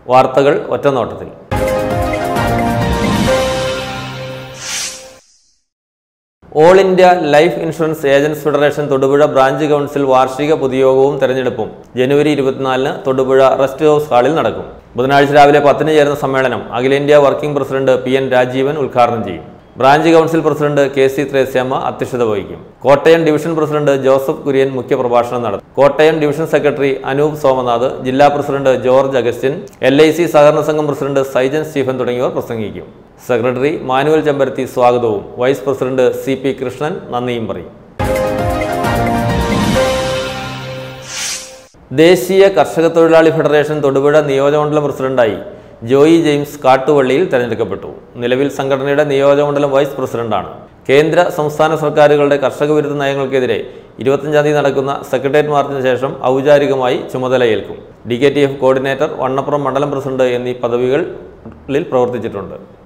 വാർത്തകൾ ഒറ്റനോട്ടത്തിൽ. All India life insurance agents federation Thodupuzha branch council വാർഷിക പൊതുയോഗവും തെരഞ്ഞെടുപ്പും ജനുവരി 24 തൊടുപുഴ റെസ്റ്റ് ഹൗസ് ഹാളിൽ നടക്കും. ബുധനാഴ്ച രാവിലെ 10 ചേരുന്ന സമ്മേളനം അഖിലേന്ത്യാ വർക്കിംഗ് പ്രസിഡന്റ് PN രാജീവൻ ഉദ്ഘാടനം ചെയ്യും. Branch council president KC Thresiamma അധ്യക്ഷത വഹിക്കും. കോട്ടയം ഡിവിഷൻ പ്രസിഡന്റ് ജോസഫ് കുര്യൻ മുഖ്യപ്രഭാഷണം നടത്തും. കോട്ടയം ഡിവിഷൻ സെക്രട്ടറി അനൂപ് സോമനാഥ്, ജില്ലാ പ്രസിഡന്റ് ജോർജ് അഗസ്റ്റിൻ, LIC സഹകരണ സംഘം പ്രസിഡന്റ് സൈജൻ സ്റ്റീഫൻ തുടങ്ങിയവർ പ്രസംഗിക്കും. സെക്രട്ടറി മാനുവൽ ചെമ്പരത്തി സ്വാഗതവും വൈസ് പ്രസിഡന്റ് CP കൃഷ്ണൻ നന്ദിയും പറയും. ദേശീയ കർഷക തൊഴിലാളി ഫെഡറേഷൻ തൊടുപുഴ നിയോജകമണ്ഡലം പ്രസിഡന്റായി ജോയി ജെയിംസ് കാട്ടുവള്ളിയിൽ തെരഞ്ഞെടുക്കപ്പെട്ടു. നിലവിൽ സംഘടനയുടെ നിയോജകമണ്ഡലം വൈസ് പ്രസിഡന്റാണ്. കേന്ദ്ര സംസ്ഥാന സർക്കാരുകളുടെ കർഷക വിരുദ്ധ നയങ്ങൾക്കെതിരെ 25-ാം തീയതി നടക്കുന്ന സെക്രട്ടേറിയറ്റ് മാർച്ചിന് ശേഷം ഔപചാരികമായി ചുമതലയേൽക്കും. DKTF കോർഡിനേറ്റർ, വണ്ണപ്പുറം മണ്ഡലം പ്രസിഡന്റ് എന്നീ പദവികളിൽ പ്രവർത്തിച്ചിട്ടുണ്ട്.